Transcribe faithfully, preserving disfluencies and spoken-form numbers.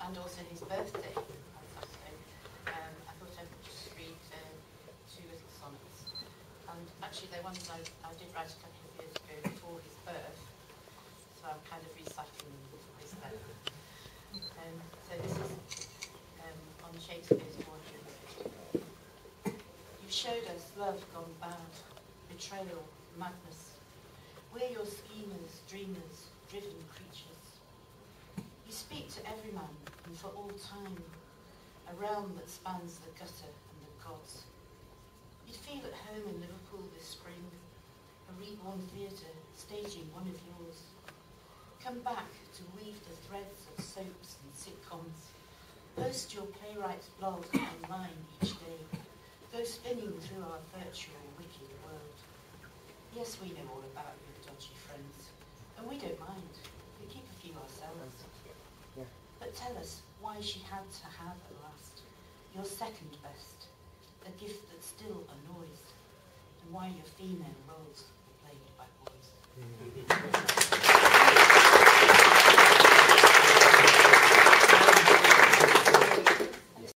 and also his birthday on Saturday, um, I thought I'd just read uh, two little sonnets. And actually they're ones I, I did write a couple of years ago before his birth, so I'm kind of recycling this then. Um, so this is um, on Shakespeare's Wardrobe. You've showed us love gone bad, betrayal, madness. We're your schemers, dreamers, driven creatures. You speak to every man and for all time, a realm that spans the gutter and the gods. You'd feel at home in Liverpool this spring, a reborn theatre staging one of yours. Come back to weave the threads of soaps and sitcoms. Post your playwright's blog online each day. Go spinning through our virtual wicked world. Yes, we know all about your dodgy friends, and we don't mind. We keep a few ourselves. Yeah. But tell us why she had to have at last your second best, a gift that still annoys, and why your female roles were played by boys.